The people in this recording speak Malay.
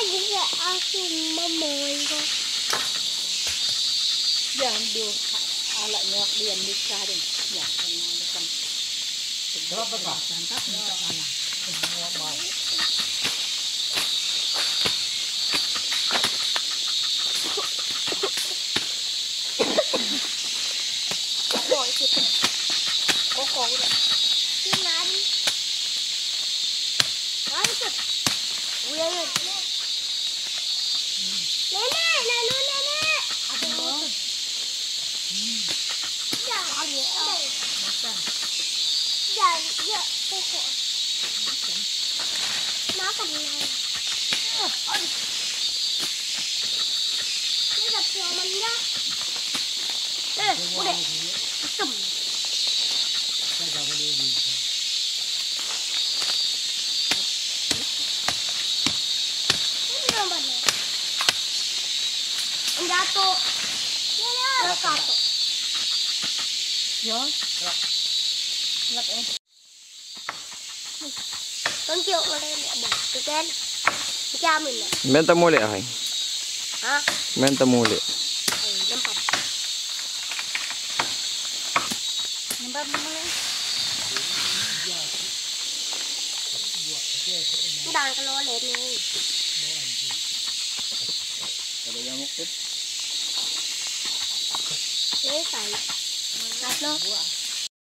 juga aku memoy kok. Jangan do alat nyok dia nikah deh. Ya, macam. Berapa kah? Santap untuk alat. Semua baik. Kok itu. Kok udah. Cuman. Ayo. Uya. Nenek. Aduh. Ya, ada. Makan. Ya, pokok. Makan lah. Ini dah piamannya. Udah. Hitam. Saya dah boleh di. Ini mana? Jatuh. Ya, jatuh. Ya. Lap Con chịu mà đây mẹ bỏ từ trên cha mình nè. Menta mule ay. Hả? Menta mule. Năm bắp. Nampak mana? Đang cái lô lên này. Ada yang mukti. Lấy phải. Ngạt nó.